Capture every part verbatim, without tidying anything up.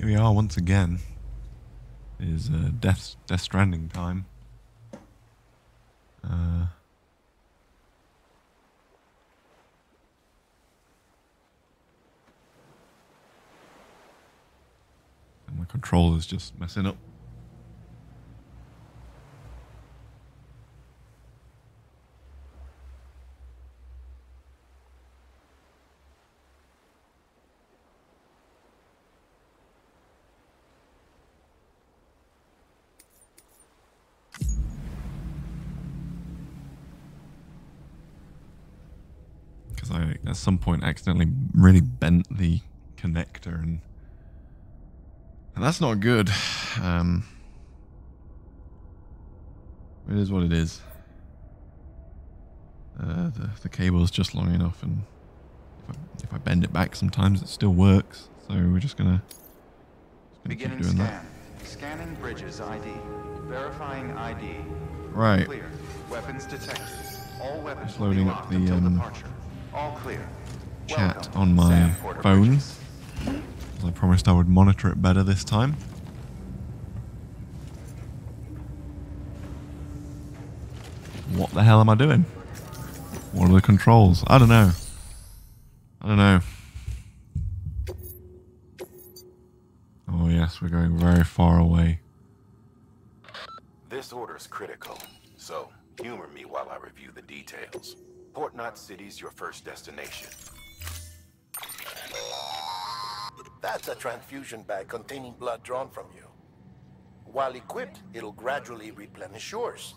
Here we are once again. It is uh, Death, Death Stranding time. Uh, and my controller's just messing up. I, at some point, accidentally really bent the connector, and, and that's not good. Um, it is what it is. Uh, the, the cable is just long enough, and if I, if I bend it back, sometimes it still works. So we're just gonna, just gonna Beginning keep doing scan. That. Scanning bridges I D. Verifying I D. Right. Clear. Weapons detected. All weapons Just loading up the um, departure. All clear. Chat Welcome, on my phone. Bridges. As I promised I would monitor it better this time. What the hell am I doing? What are the controls? I don't know. I don't know. Oh yes, we're going very far away. This order's critical, so humor me while I review the details. Port Knot City's your first destination. That's a transfusion bag containing blood drawn from you. While equipped, it'll gradually replenish yours.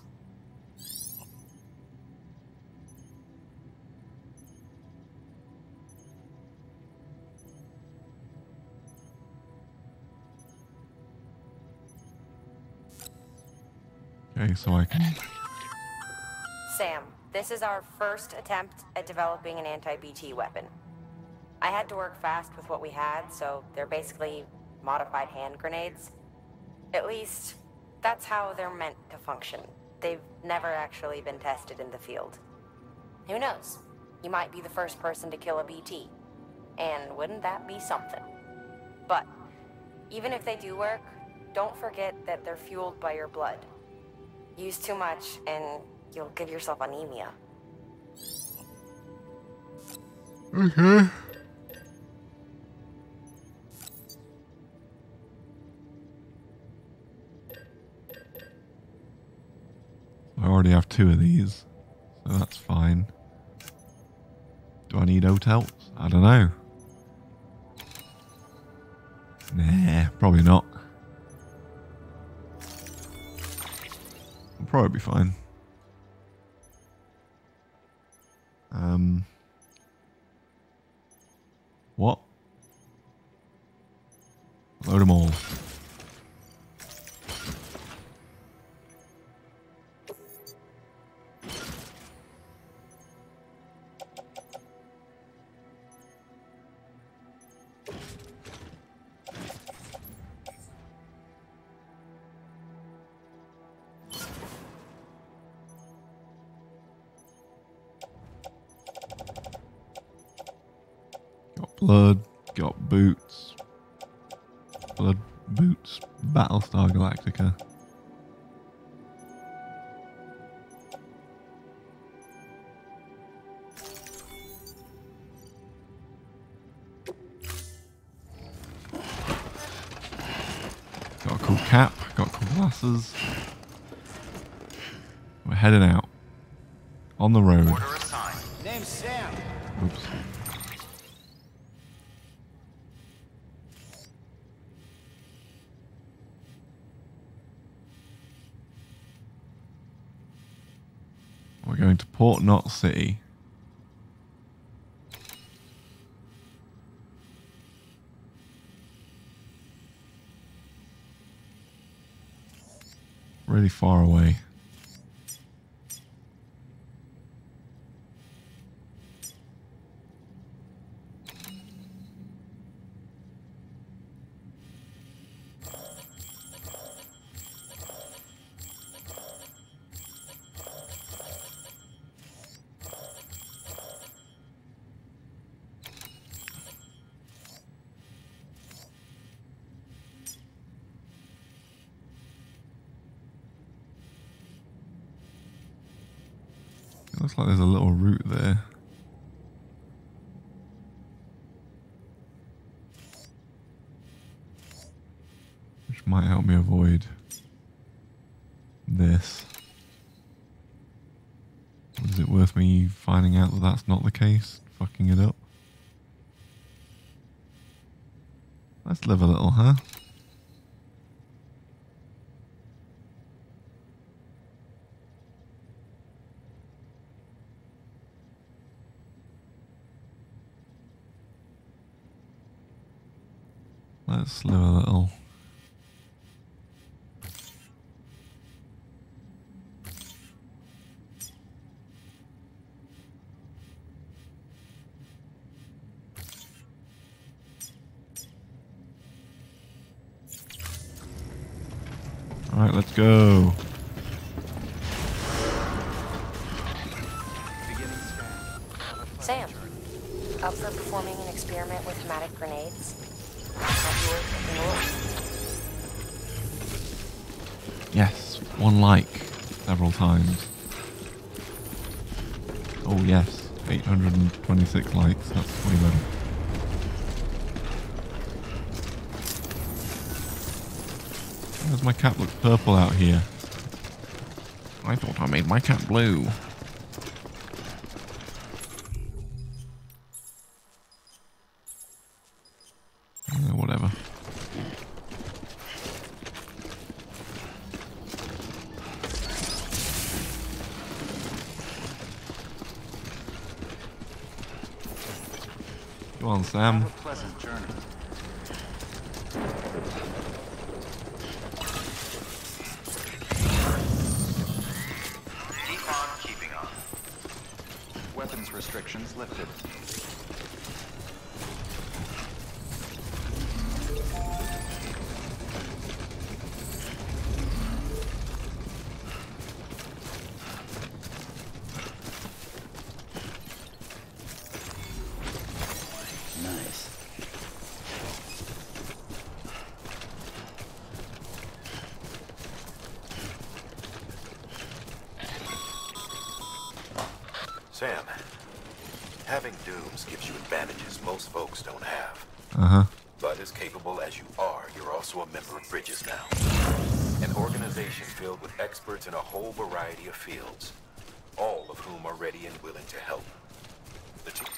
Okay, so I can... Sam, this is our first attempt at developing an anti-B T weapon. I had to work fast with what we had, so they're basically modified hand grenades. At least, that's how they're meant to function. They've never actually been tested in the field. Who knows? You might be the first person to kill a B T. And wouldn't that be something? But, even if they do work, don't forget that they're fueled by your blood. Use too much, and you'll give yourself anemia. Okay. I already have two of these, so that's fine. Do I need O T E L Ts? I don't know. Nah, probably not. I'll probably be fine. Um. What? Load them all. Blood, got boots. Blood, boots, Battlestar Galactica. Got a cool cap, got cool glasses. We're heading out. On the road. Order assigned. Name's Sam. Oops. We're going to Port Knot City. Really far away. Looks like there's a little route there. Which might help me avoid this. Is it worth me finding out that that's not the case? Fucking it up? Let's live a little, huh? Let's live a little. All right, let's go. Sam, up for performing an experiment with hematic grenades? Have you worked with the Yes, one like several times. Oh yes, eight hundred twenty-six likes. That's way better. Why does my cat look purple out here? I thought I made my cat blue. Uh, whatever. Go on, Sam. Have a pleasant journey. Keep on keeping on. Weapons restrictions lifted. Nice. Sam, having dooms gives you advantages most folks don't have. Uh-huh. But as capable as you are, you're also a member of Bridges now. An organization filled with experts in a whole variety of fields, all of whom are ready and willing to help. The team.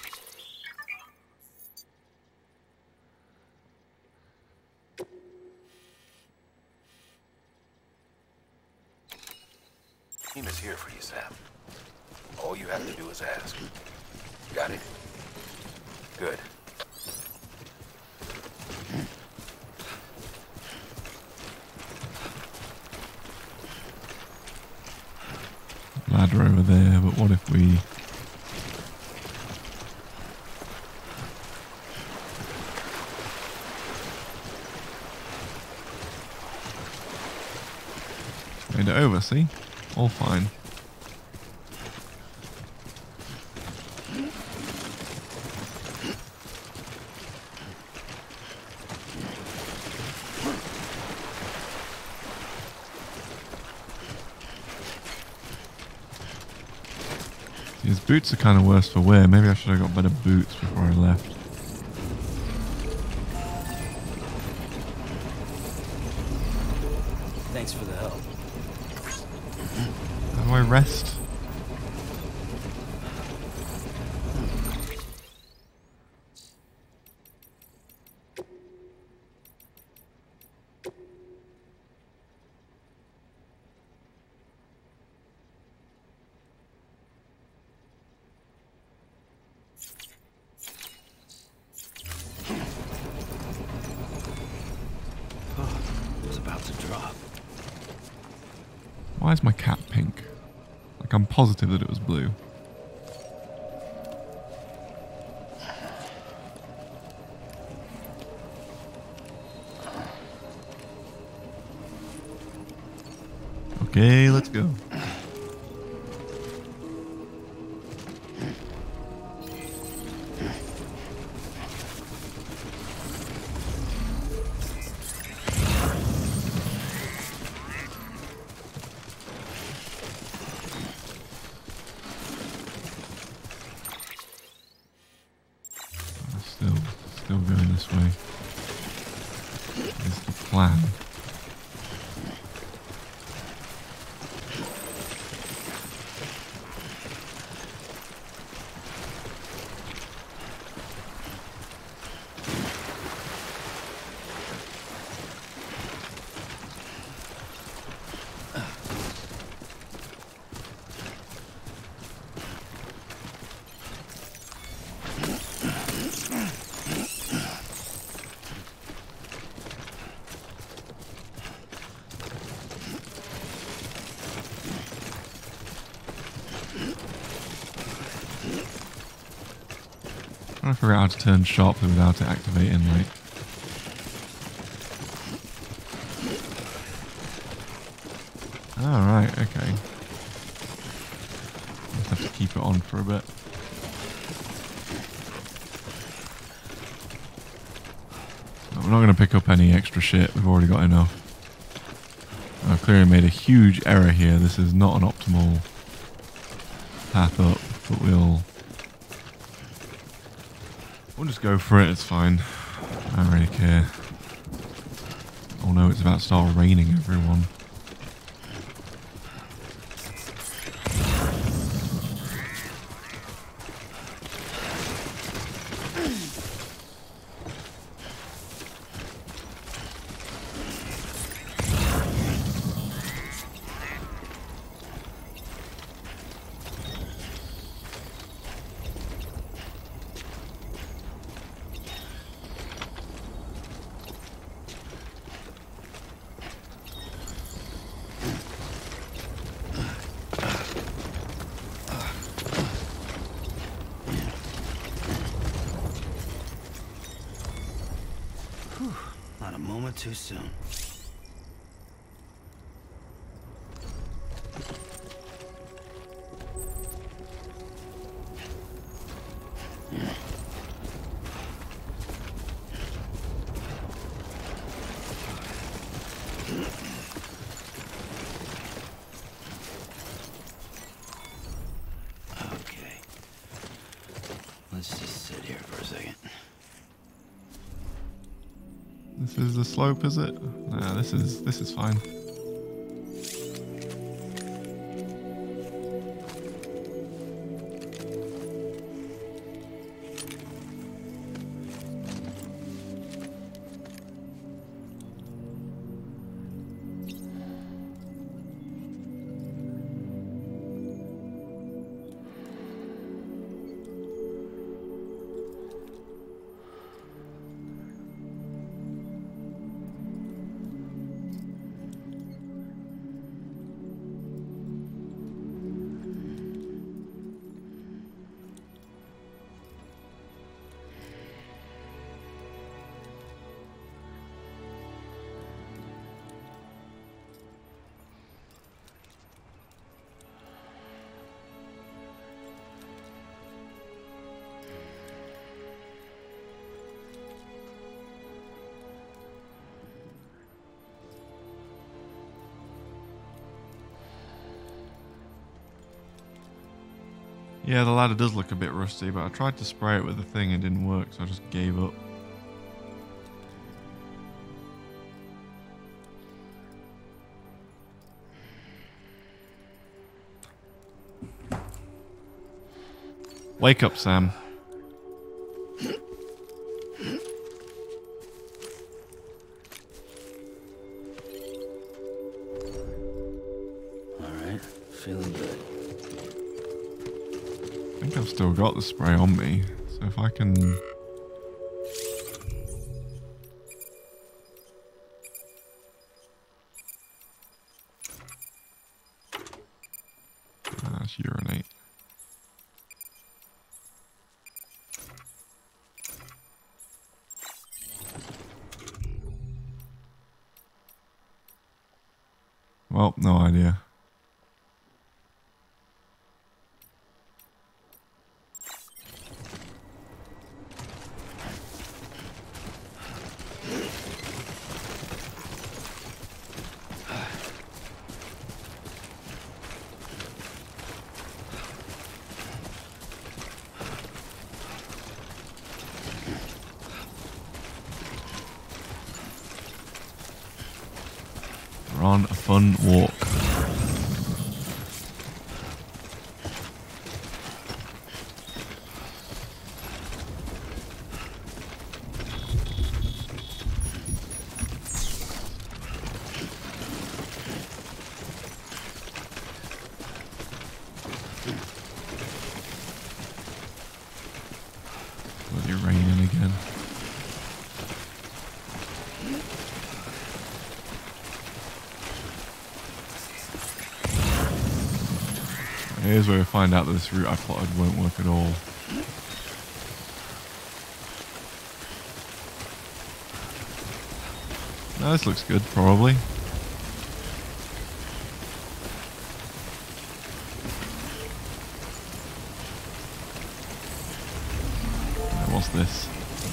Team is here for you, Sam. All you have to do is ask. Got it? Good. Ladder over there, but what if we... Made it over, see? All fine. His boots are kind of worse for wear. Maybe I should have got better boots before I left. Thanks for the help. How do I rest? It was about to drop. Why is my cat pink? Like, I'm positive that it was blue. Okay, let's go. this way. Is the plan. Trying to figure out how to turn sharply without it activating, like. Alright, okay. Just have to keep it on for a bit. No, we're not going to pick up any extra shit, we've already got enough. I've clearly made a huge error here. This is not an optimal path up, but we'll we'll just go for it, it's fine. I don't really care. Oh no, it's about to start raining everyone. Not a moment too soon. Okay. Let's just sit here for a second. This is the slope, is it? Nah, this is this is fine. Yeah, the ladder does look a bit rusty, but I tried to spray it with the thing and it didn't work, so I just gave up. Wake up, Sam. All right, feeling good. I think I've still got the spray on me, so if I can... Ah, that's urinate. Well, no idea. fun walk. Bloody raining again. Here's where we find out that this route I plotted won't work at all. No, this looks good, probably. What's this?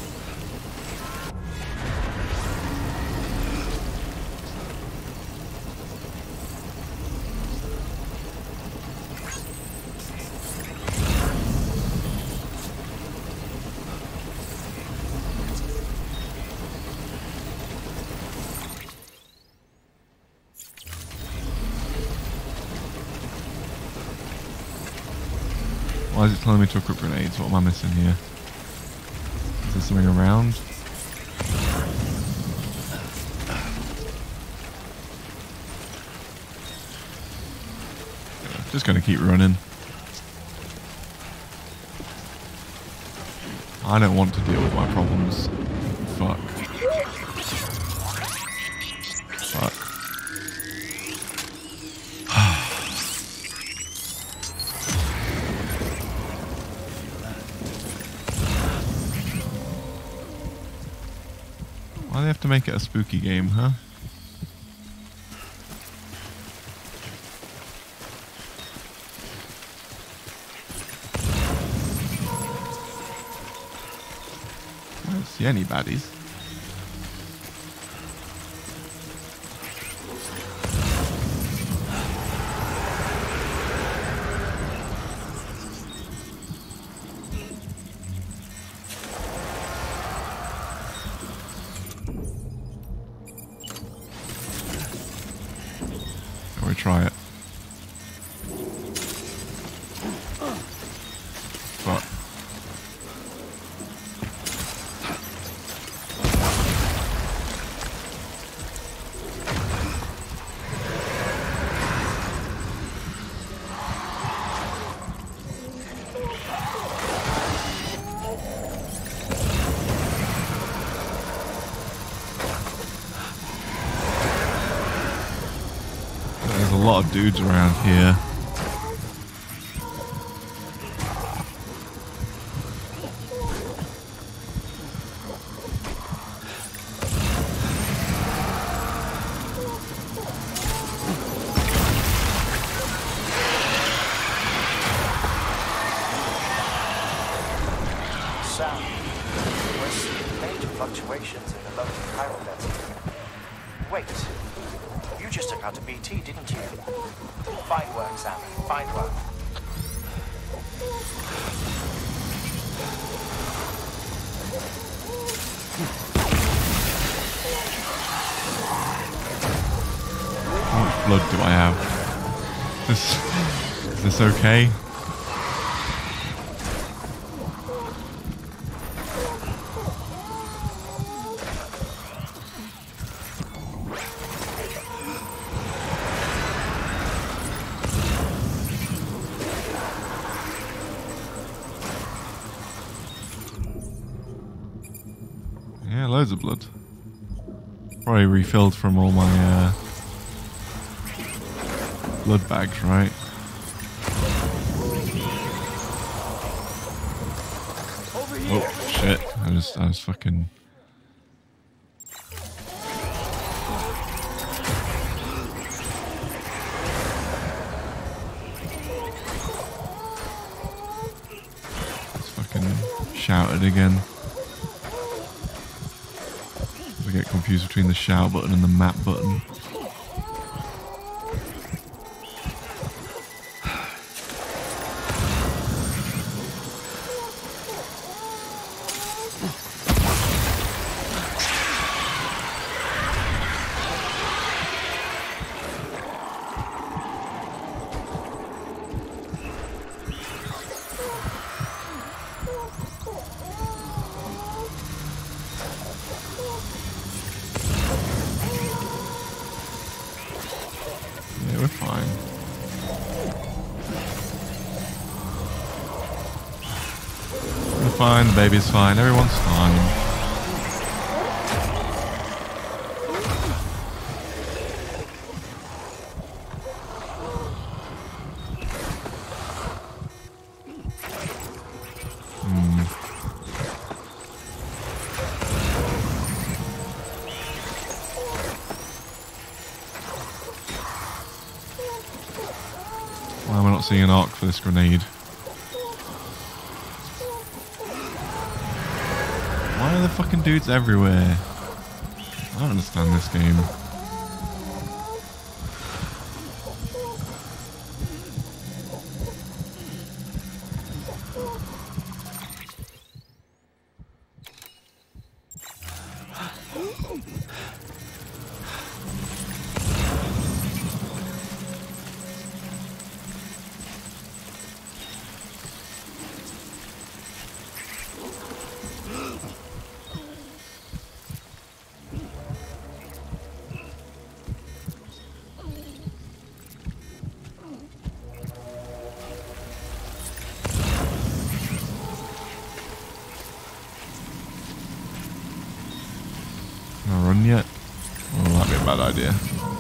Why is it telling me to equip grenades? What am I missing here? Is there something around? Yeah, just gonna keep running. I don't want to deal with my problems. Fuck. Fuck. Why do they have to make it a spooky game, huh? I don't see any baddies. Shall we try it? Fuck. There's a lot of dudes around here. Sam, we're seeing major fluctuations in the local chiral density. Wait, you just took out a B T, didn't you? Fine work, Sam. Fine work. How much blood do I have? This, is this okay? Yeah, loads of blood. Probably refilled from all my uh, blood bags, right? Oh shit! I just, I was fucking. Just fucking shouted again. I get confused between the shout button and the map button. fine. We're fine, the baby's fine, everyone's fine. Why am I not seeing an arc for this grenade? Why are the fucking dudes everywhere? I don't understand this game. Can I run yet? Oh, that'd be a bad idea.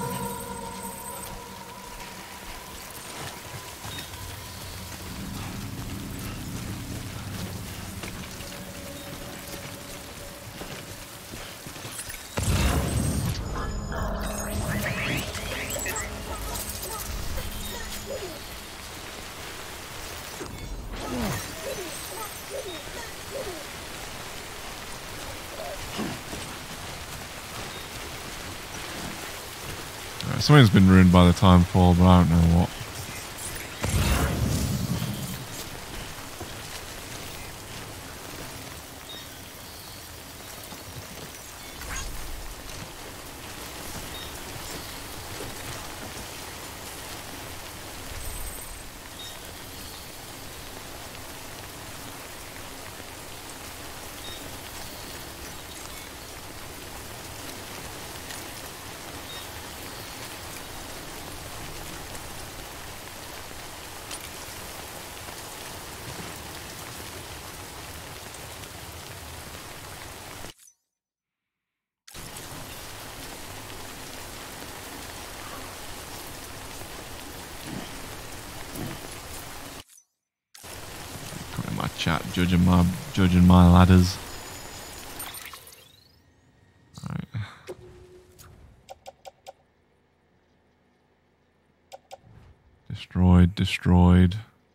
Something's been ruined by the timefall, but I don't know what. Chat judging my judging my ladders. Right. Destroyed, destroyed.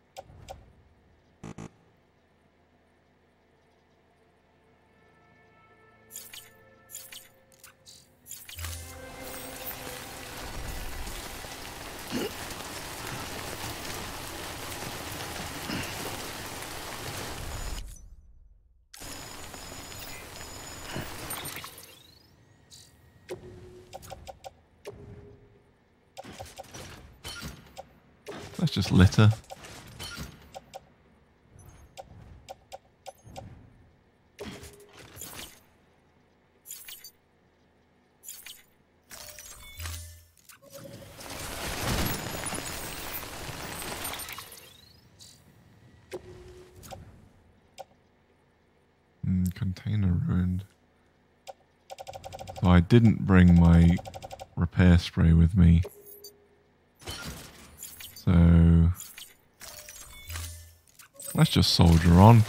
That's just litter. Mm, container ruined. So I didn't bring my repair spray with me. So let's just soldier on.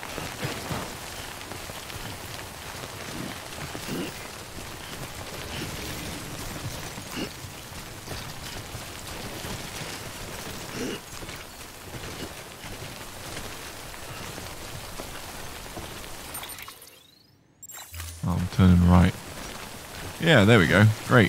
Oh, I'm turning right. Yeah, there we go. Great.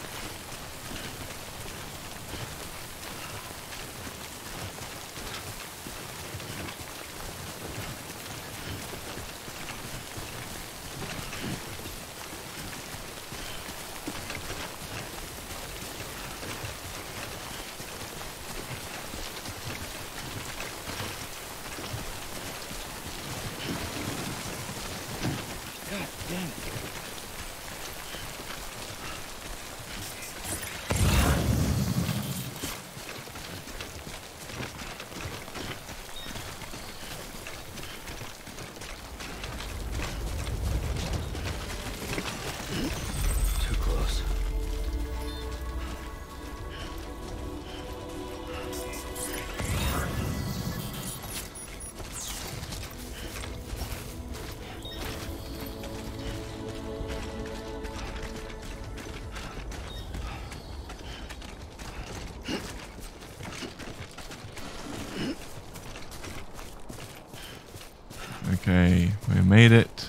Okay, we made it.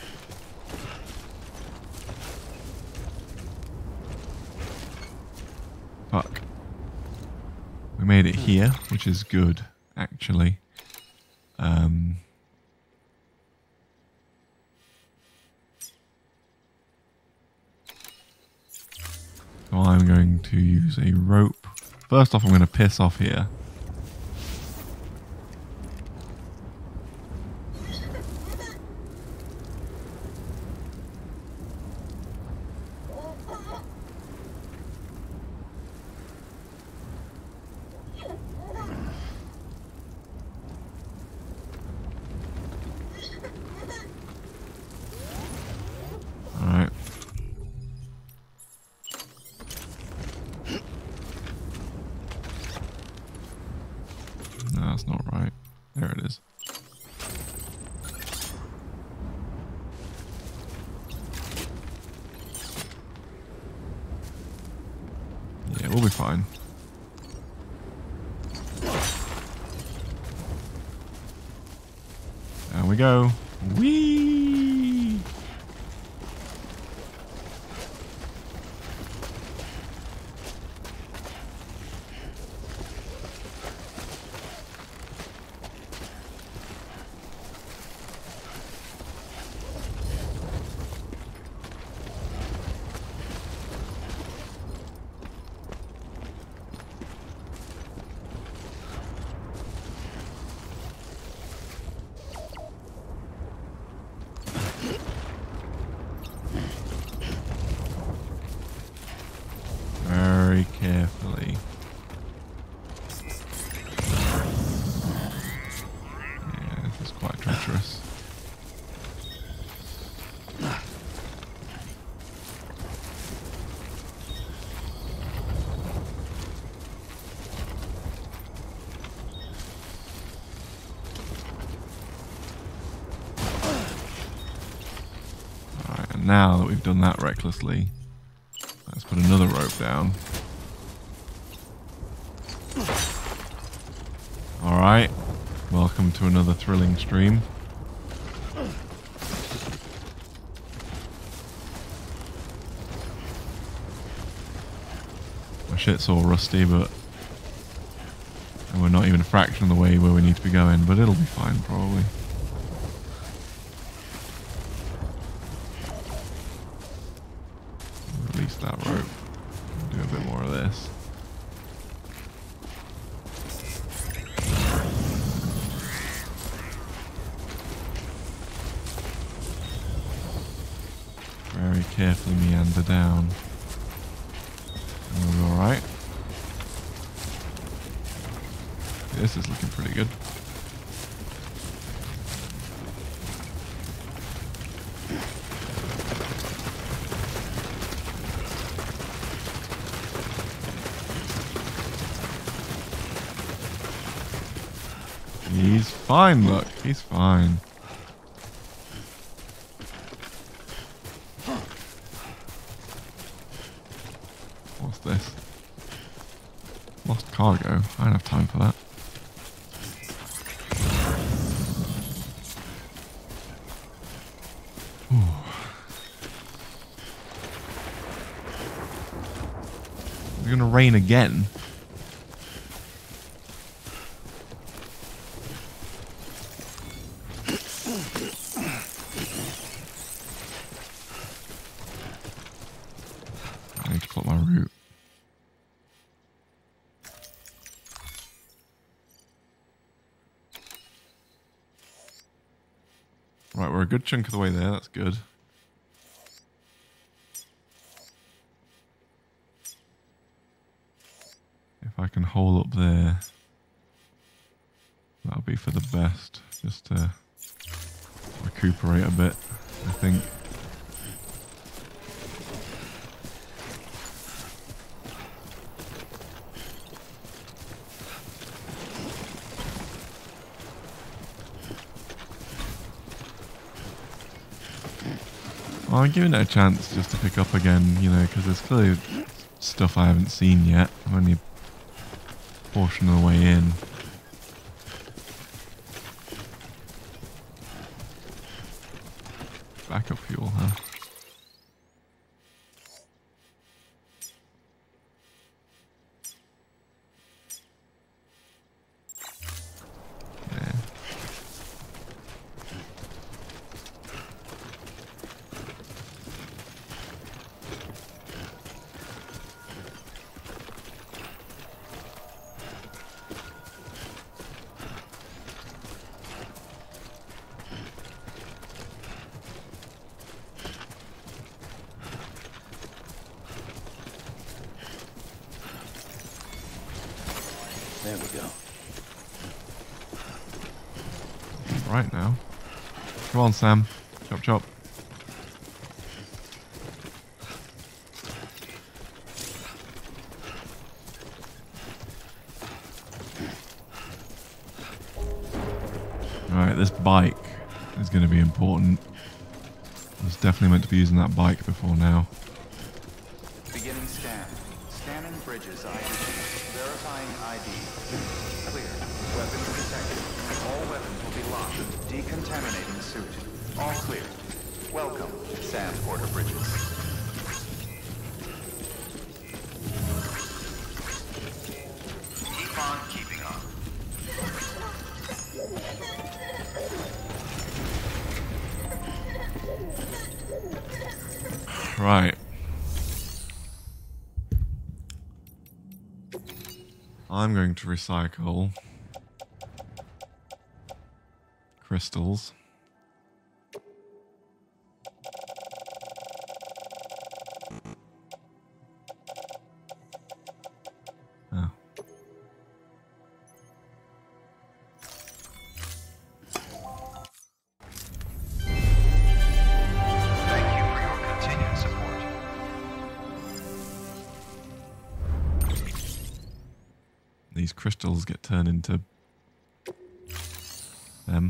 Fuck. We made it here, which is good, actually. Um, so I'm going to use a rope. First off, I'm going to piss off here. Alright. No, that's not right. There it is. Yeah, we'll be fine. There we go. Whee! Very carefully. Yeah, this is quite treacherous. Alright, and now that we've done that recklessly, let's put another rope down. Alright, welcome to another thrilling stream. My shit's all rusty, but and we're not even a fraction of the way where we need to be going, but it'll be fine probably. Release that rope. Do a bit more of this. Very carefully meander down. And we'll be alright. This is looking pretty good. He's fine, look. He's fine. What's this? Lost cargo. I don't have time for that. Ooh. It's gonna rain again. I need to plot my route. Right, we're a good chunk of the way there. That's good. If I can hole up there, that'll be for the best. Just to recuperate a bit, I think. Well, I'm giving it a chance just to pick up again, you know, because there's clearly stuff I haven't seen yet. I'm only a portion of the way in. backup fuel, huh? Yeah. There we go. Right now. Come on, Sam. Chop chop. Alright, this bike is going to be important. I was definitely meant to be using that bike before now. Beginning scan. Scanning bridges I D. Verifying I D. Clear. Weapons detected. All weapons will be locked. Decontaminating suit. All clear. Welcome, Sam Porter Bridges. Keep on keeping on. Right. I'm going to recycle crystals. Oh. Thank you for your continued support. These crystals get turned into them.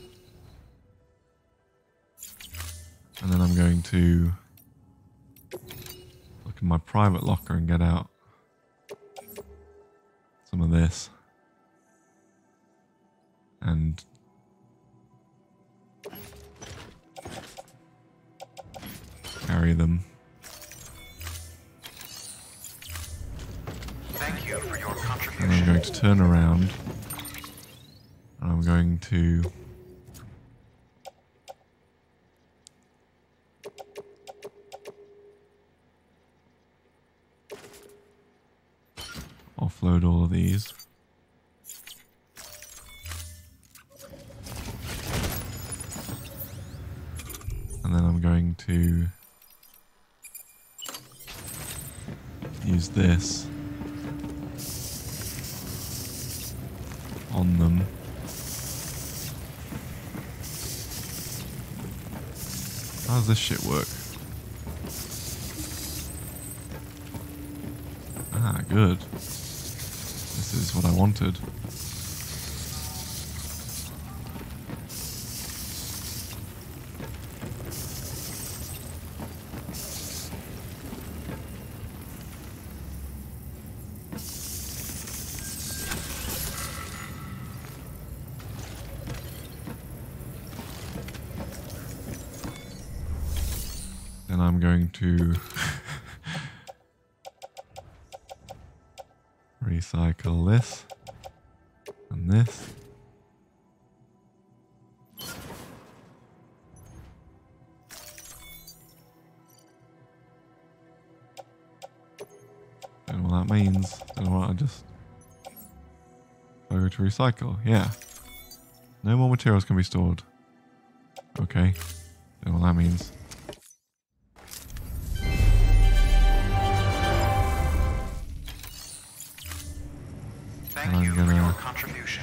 And then I'm going to look in my private locker and get out some of this. And carry them. Thank you for your And contribution. I'm going to turn around. And I'm going to offload all of these. And then I'm going to use this on them. How does this shit work? Ah, good. This is what I wanted. Then I'm going to recycle this and this. Don't know what that means. Don't know what I just go to recycle. Yeah. No more materials can be stored. Okay. Don't know what that means. Thank I'm you for gonna- your contribution.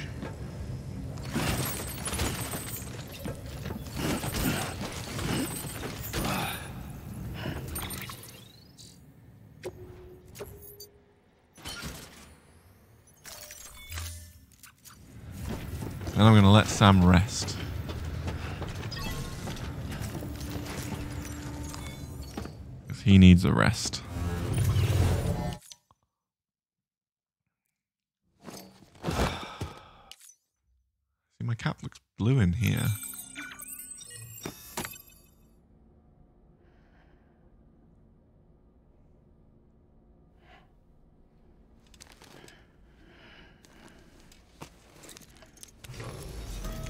Then I'm going to let Sam rest. Because he needs a rest. See, my cap looks blue in here.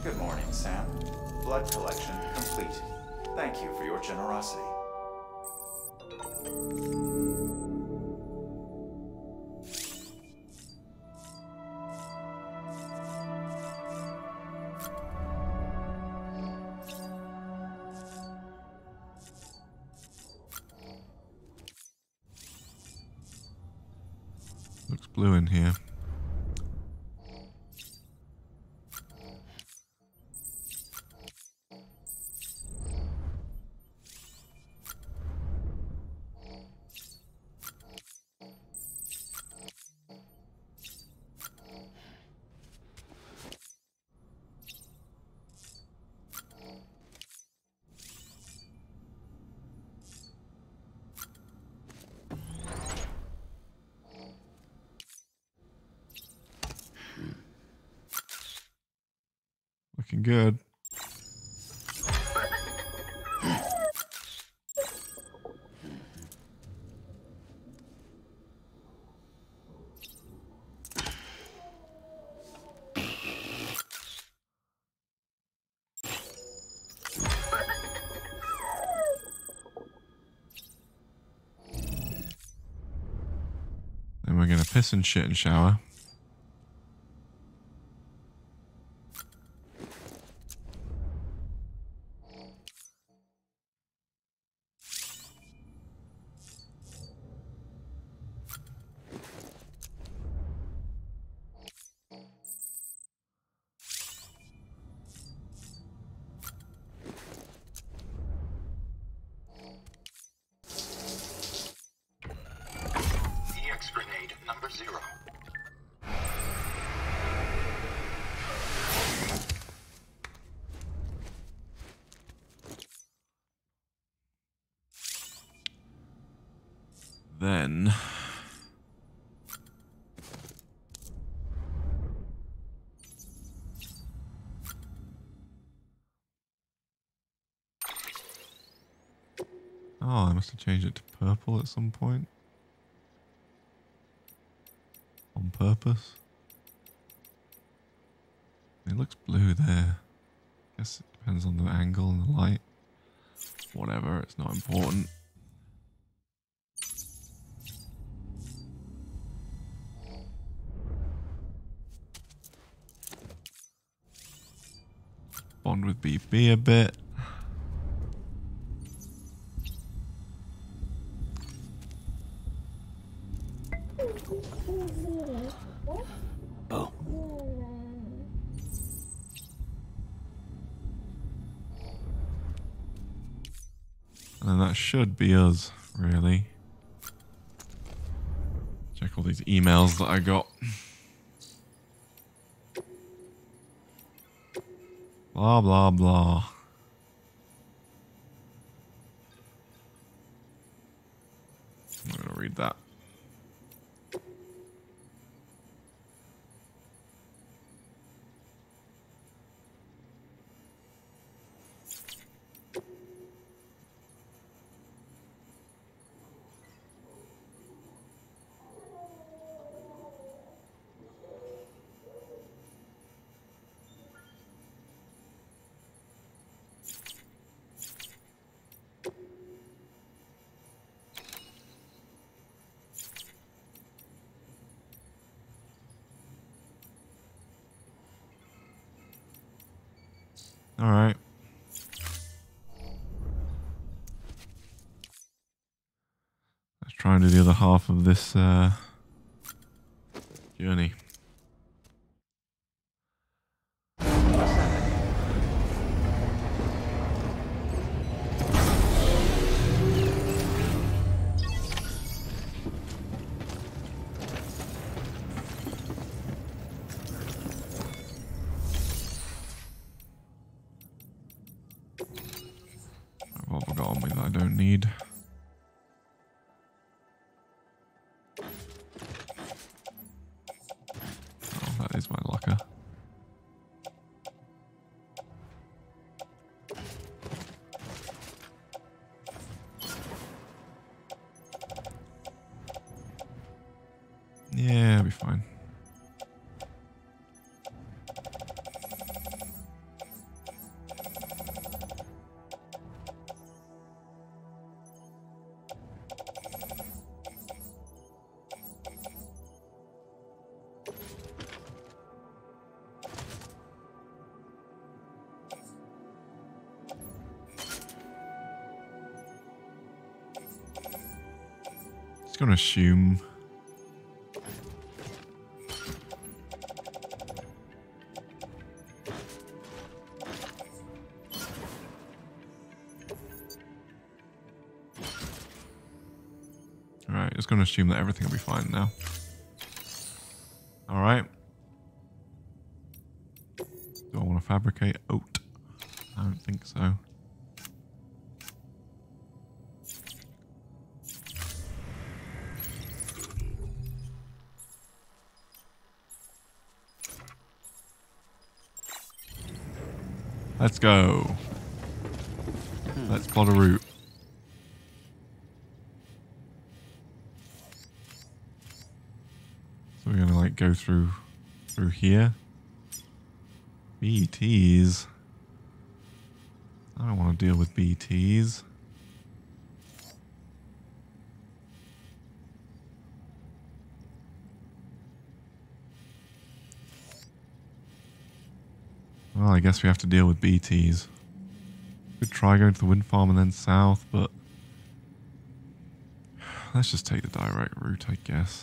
Good morning, Sam. Blood collection complete. Thank you for your generosity. Looks blue in here. Looking good. Then we're gonna piss and shit and shower. Then oh, I must have changed it to purple at some point. On purpose. It looks blue there. Guess it depends on the angle and the light. Whatever, it's not important. Bond with B B a bit. Oh. And then that should be us, really. Check all these emails that I got. Blah, blah, blah. I'm not going to read that. All right. Let's try and do the other half of this uh, journey. What have I got on me that I don't need? Oh, that is my locker. Yeah, I'll be fine. Just gonna assume. Alright, just gonna assume that everything will be fine now. Alright. Do I want to fabricate oat? I don't think so. Let's go. Let's plot a route. So we're gonna like go through through here. B Ts. I don't want to deal with B Ts. Well, I guess we have to deal with B Ts. Could try going to the wind farm and then south, but let's just take the direct route, I guess.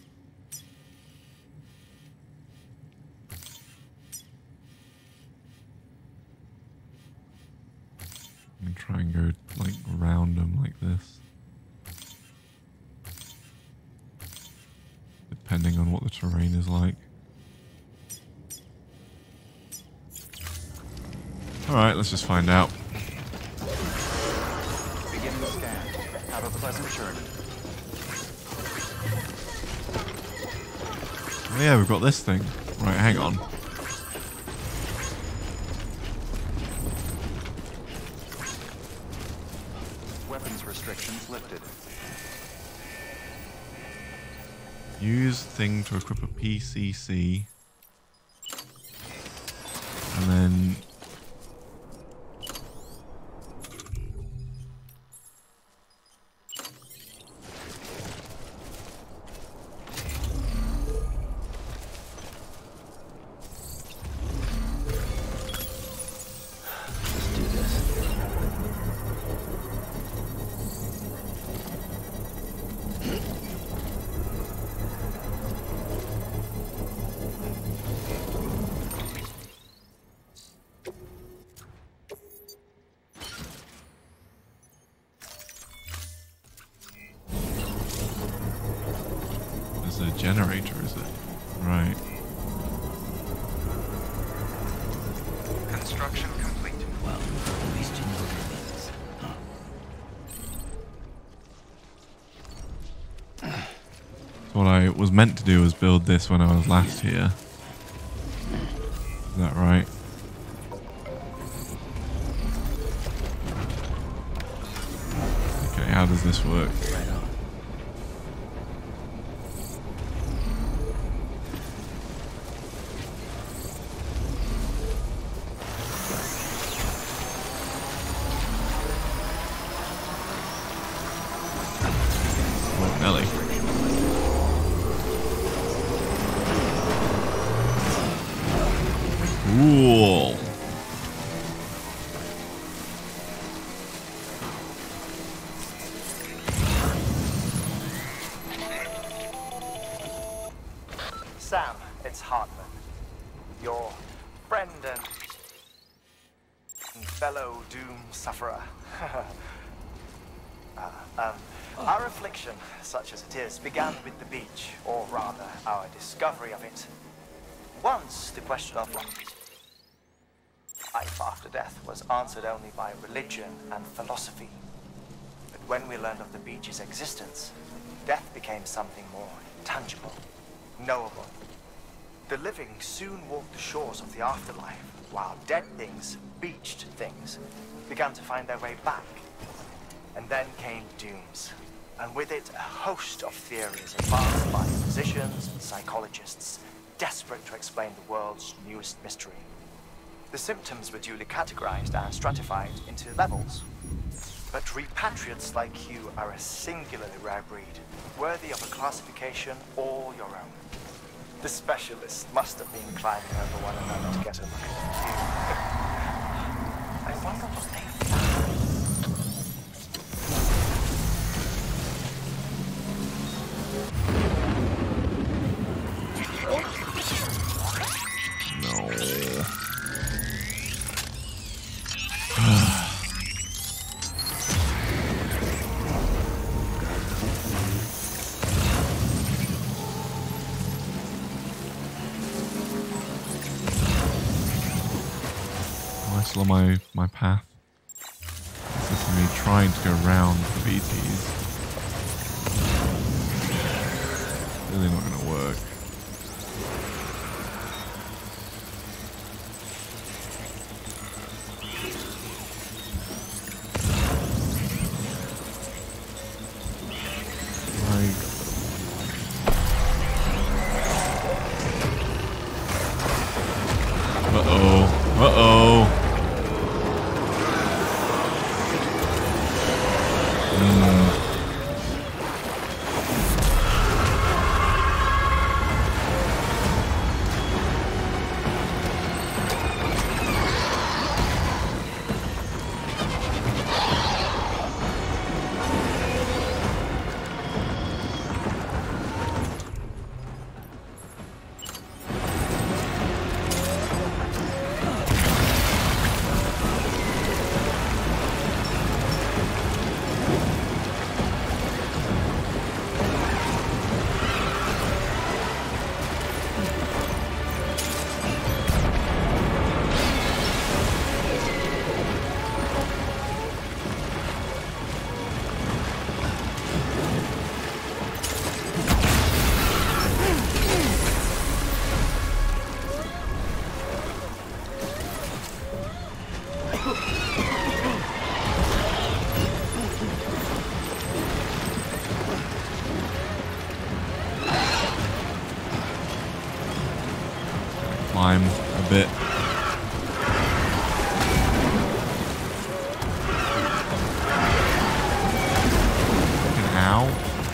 And try and go like around them like this. Depending on what the terrain is like. Alright, let's just find out. Beginning scan. Have a pleasant journey. Oh yeah, we've got this thing. Right, hang on. Weapons restrictions lifted. Use thing to equip a P C C. And then... Let's do this. There's a generator, is it? Right. Construction complete. Well, at least you know what it means. Huh. So what I was meant to do was build this when I was last here. Is that right? Okay, how does this work? Right on. Oh, Nelly. Cool. Sam, it's Hartman. Your friend and fellow doom sufferer. uh, um, our affliction, such as it is, began with the beach, or rather, our discovery of it. Once the question of life after death was answered only by religion and philosophy. But when we learned of the beach's existence, death became something more tangible, knowable. The living soon walked the shores of the afterlife, while dead things, beached things, began to find their way back. And then came dooms, and with it a host of theories advanced by physicians and psychologists, desperate to explain the world's newest mystery. The symptoms were duly categorized and stratified into levels. But repatriates like you are a singularly rare breed, worthy of a classification all your own. The specialists must have been climbing over one another to get a look at you. I wonder what they found. still on my, my path. This is me trying to go around the B Ts. Really not going to work. Uh-oh. Uh-oh. Mm. Climb a bit. Fucking ow.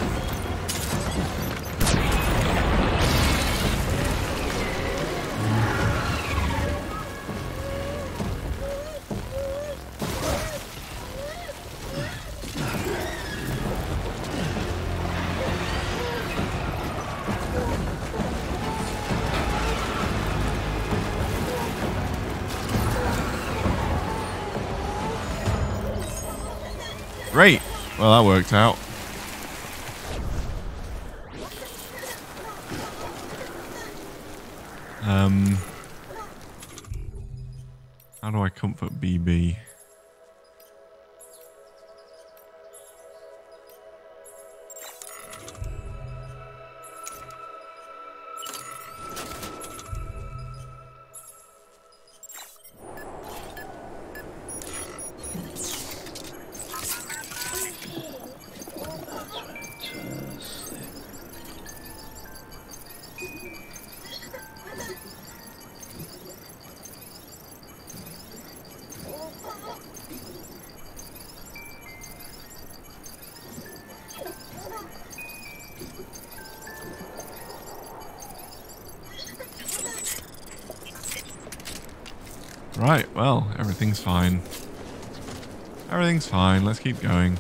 Great. Well, that worked out. Um, how do I comfort B B? Right, well, everything's fine. Everything's fine, let's keep going.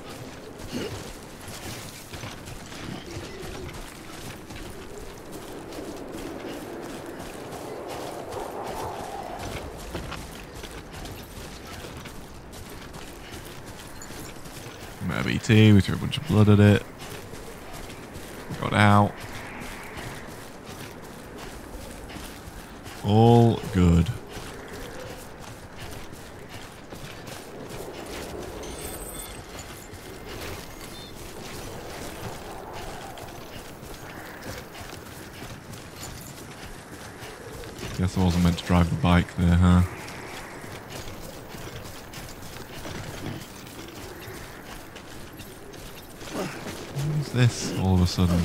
Met a B T, we threw a bunch of blood at it. Got out. All good. Guess I wasn't meant to drive the bike there, huh? What is this all of a sudden?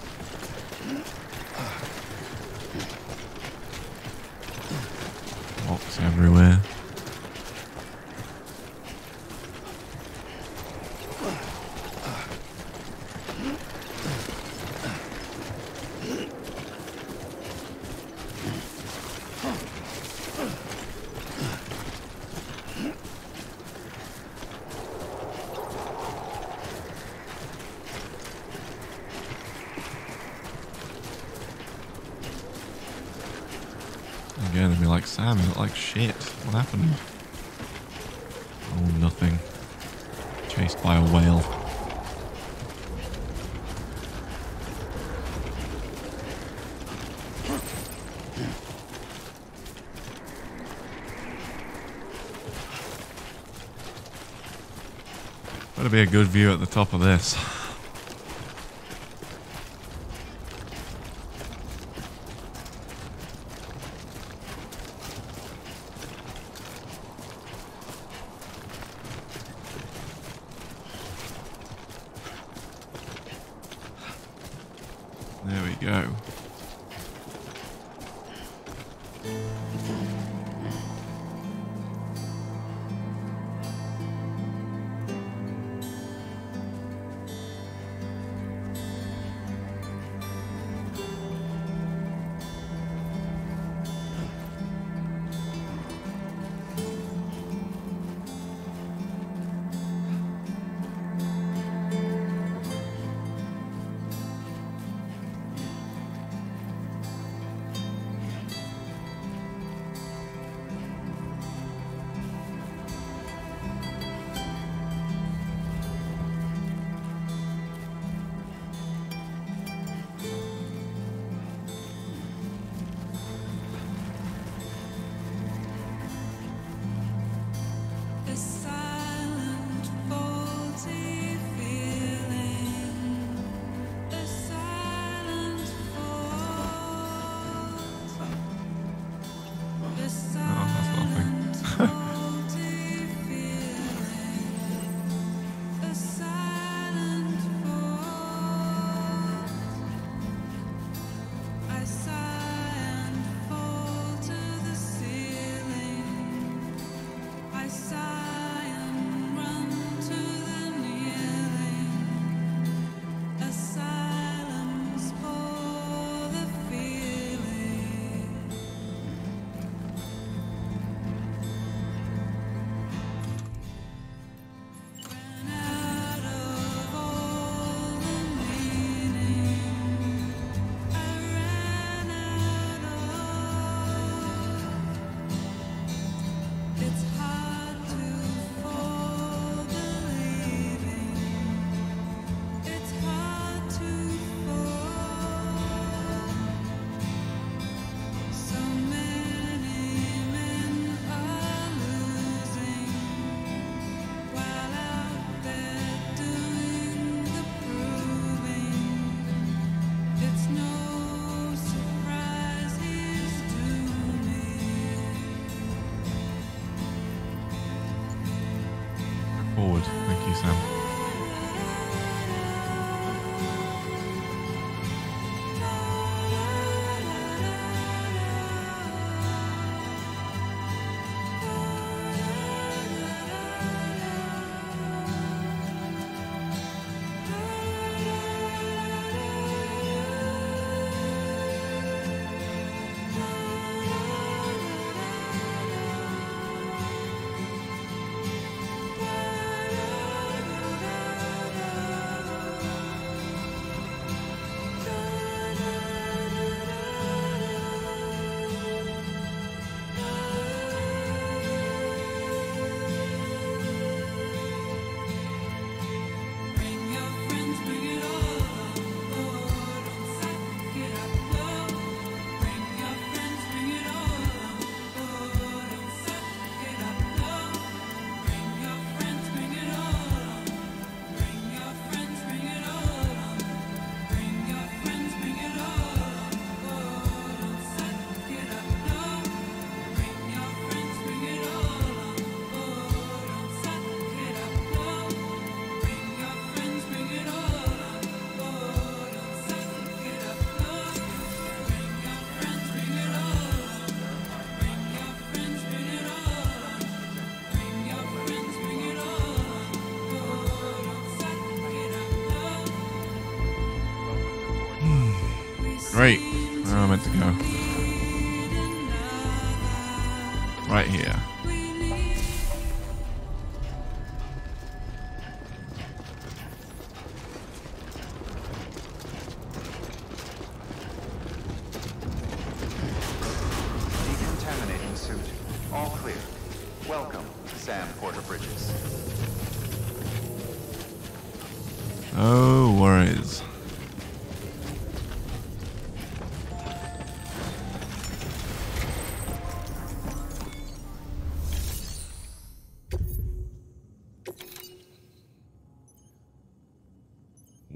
Rocks everywhere. Again, they'd be like, Sam, you look like shit. What happened? Oh, nothing. Chased by a whale. Better be a good view at the top of this. There we go. Forward. Thank you, Sam. Great. Where am I meant to go? Right here. Decontaminating suit. All clear. Welcome, Sam Porter Bridges. No worries.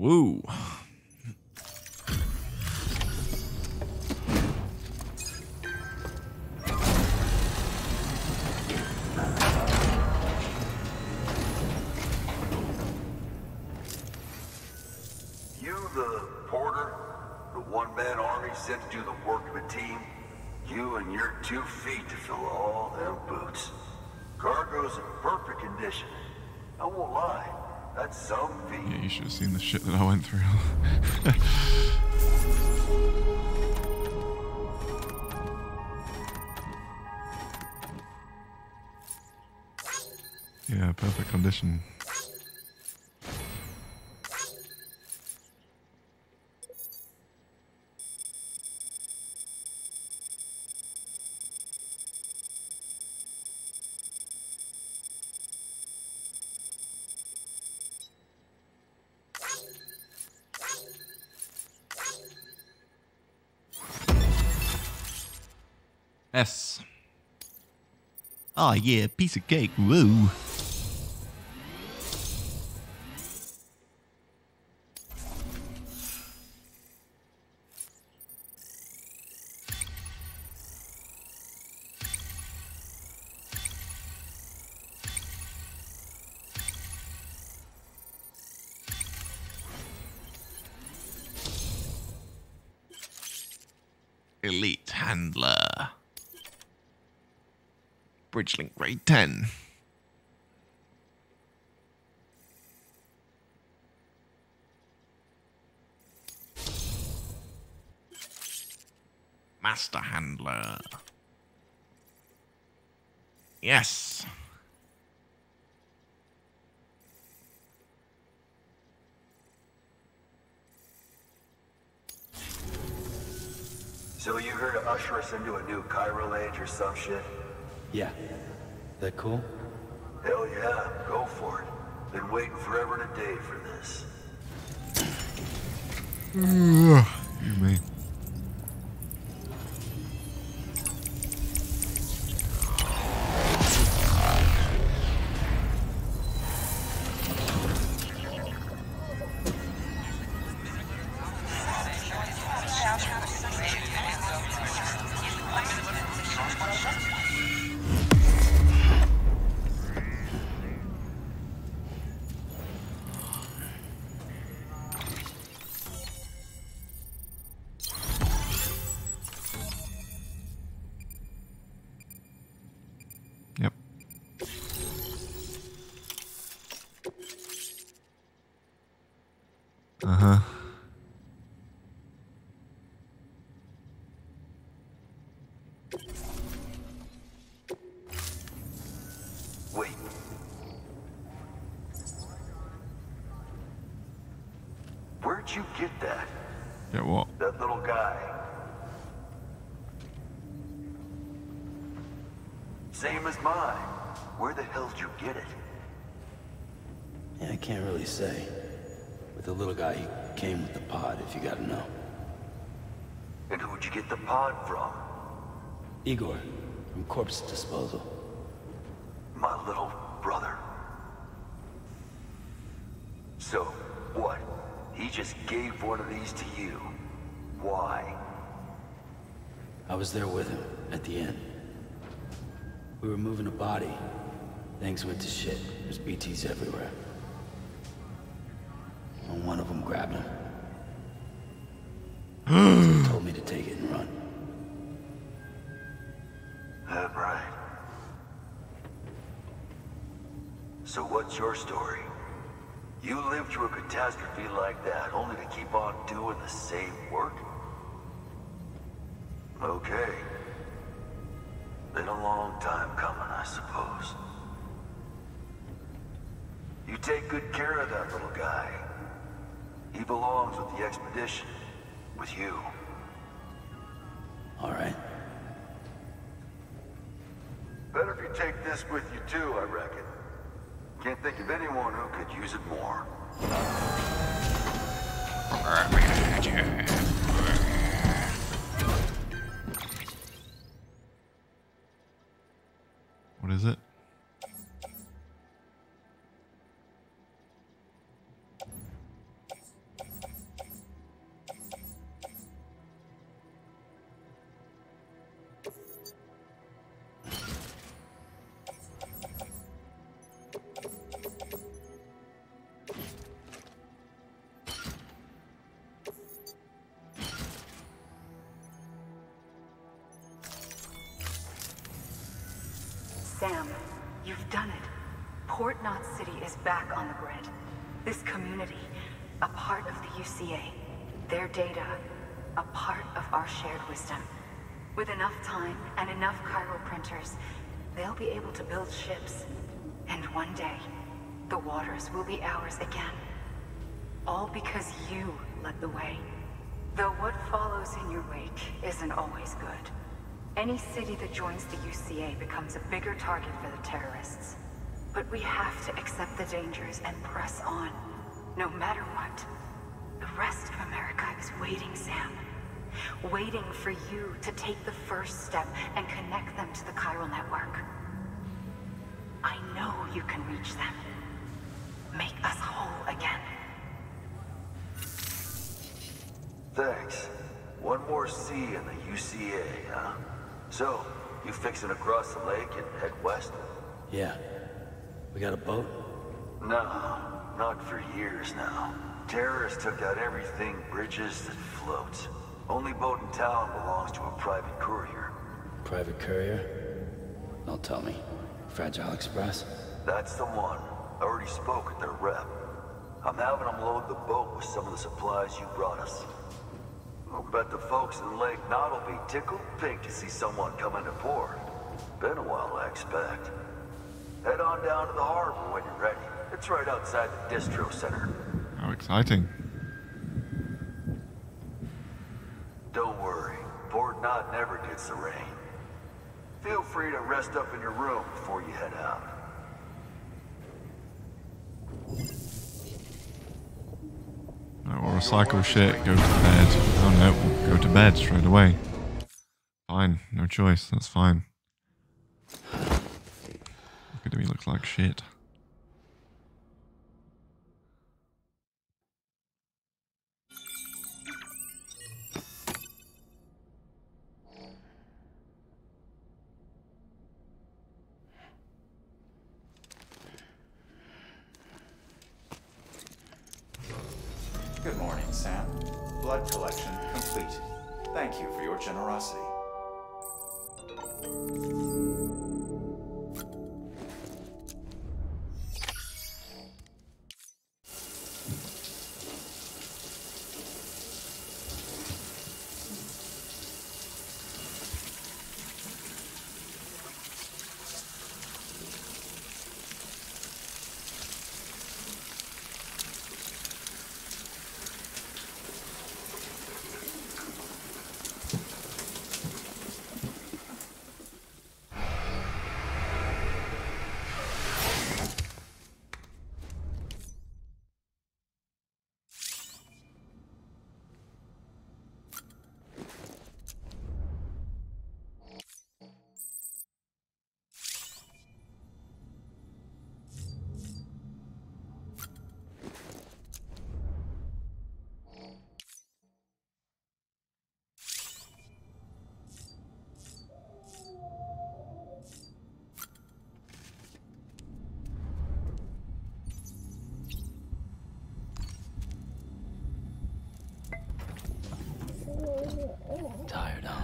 Woo. You the porter? The one-man army sent to do the work of a team? You and your two feet to fill all them boots. Cargo's in perfect condition. I won't lie, that's some feat. Yeah, you should have seen the shit that I went through. Yeah, perfect condition. S. Oh yeah, piece of cake. Woo. Elite handler. Bridgelink grade ten. Master handler. Yes. So you here to usher us into a new chiral age or some shit? Yeah. That cool? Hell yeah, go for it. Been waiting forever and a day for this. Excuse me. Yep. Uh-huh. Wait. Where'd you get that? Get what? That little guy. Same as mine. Where the hell did you get it? Yeah, I can't really say. With the little guy, he came with the pod, if you gotta know. And who'd you get the pod from? Igor, from Corpse Disposal. My little brother. So, what? He just gave one of these to you. Why? I was there with him, at the end. We were moving a body. Things went to shit. There's B Ts everywhere. And one of them grabbed him. So he told me to take it and run. That right. So what's your story? You lived through a catastrophe like that, only to keep on doing the same work? Okay. Been a long time coming, I suppose. You take good care of that little guy. He belongs with the expedition. With you. All right. Better if you take this with you too, I reckon. Can't think of anyone who could use it more. What is it? Sam, you've done it. Port Knot City is back on the grid. This community, a part of the U C A. Their data, a part of our shared wisdom. With enough time and enough chiral printers, they'll be able to build ships. And one day, the waters will be ours again. All because you led the way. Though what follows in your wake isn't always good. Any city that joins the U C A becomes a bigger target for the terrorists. But we have to accept the dangers and press on, no matter what. The rest of America is waiting, Sam. Waiting for you to take the first step and connect them to the chiral network. I know you can reach them. Make us whole again. Thanks. One more C in the U C A, huh? So, you fixing to cross the lake and head west? Yeah. We got a boat? No, not for years now. Terrorists took out everything bridges that floats. Only boat in town belongs to a private courier. Private courier? Don't tell me. Fragile Express? That's the one. I already spoke with their rep. I'm having them load the boat with some of the supplies you brought us. I'll bet the folks in Lake Knot will be tickled pink to see someone come into port. Been a while, I expect. Head on down to the harbor when you're ready. It's right outside the distro center. How exciting. Don't worry, Port Knot never gets the rain. Feel free to rest up in your room before you head out. Right, we'll recycle shit, go to bed. Oh no, we'll go to bed straight away. Fine, no choice, that's fine. Look at him, he looks like shit. Good morning, Sam. Blood collection complete. Thank you for your generosity. Tired, huh?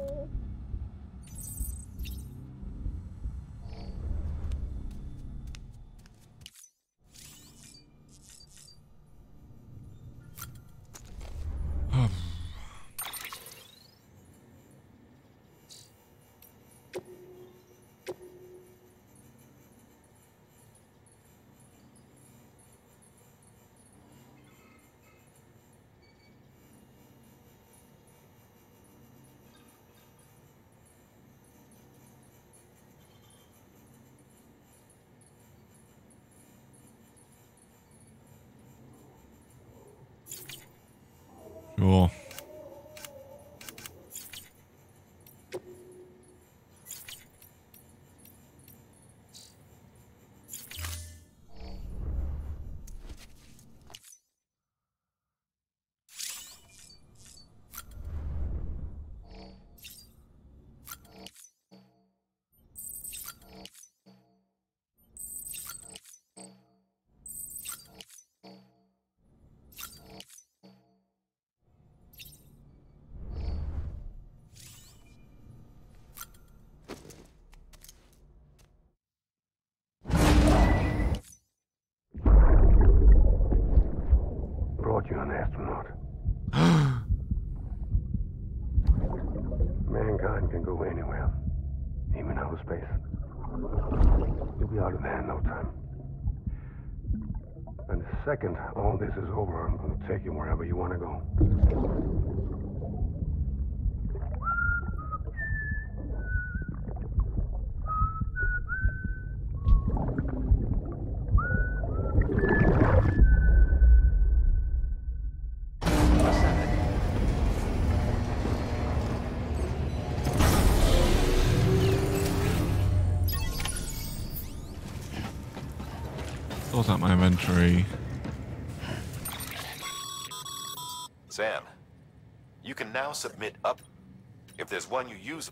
Sure. space. You'll be out of there in no time. And the second all this is over, I'm going to take you wherever you want to go. Sort out my inventory. Sam, you can now submit up. If there's one you use.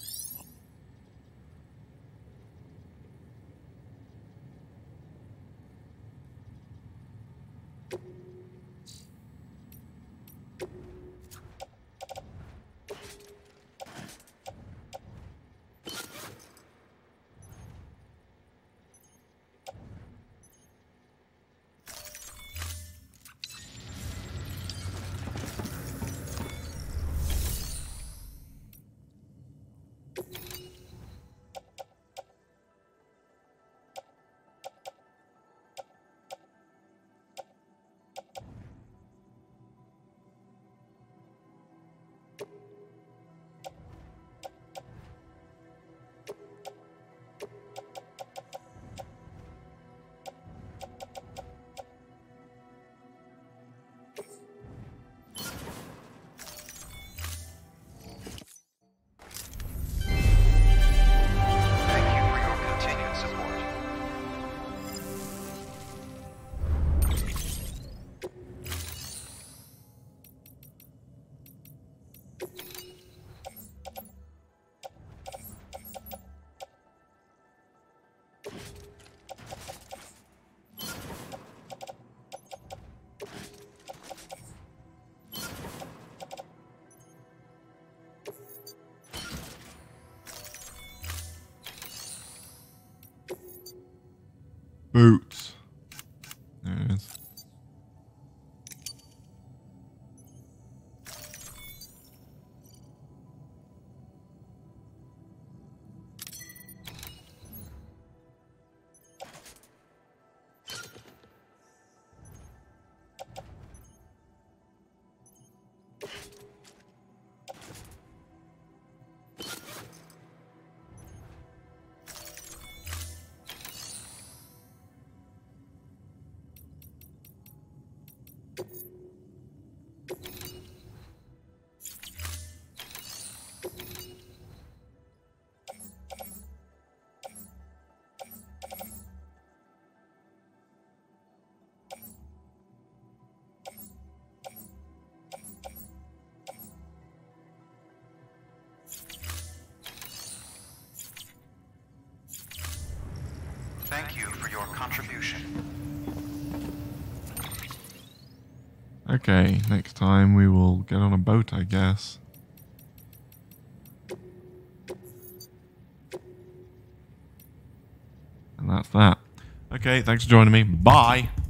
Boots. There it is. Thank you for your contribution. Okay, next time we will get on a boat, I guess. And that's that. Okay, thanks for joining me. Bye.